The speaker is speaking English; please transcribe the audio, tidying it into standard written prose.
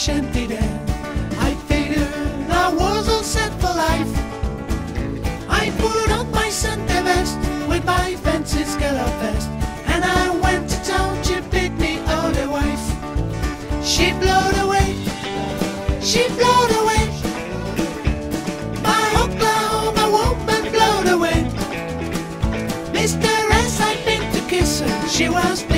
empty there. I figured I was all set for life. I put on my Sunday vest with my fancy scallop vest, and I went to town to pick me out a wife. She blowed away, she blowed away, my Oklahoma woman blowed away. Mr. S, I'd been to kiss her, she was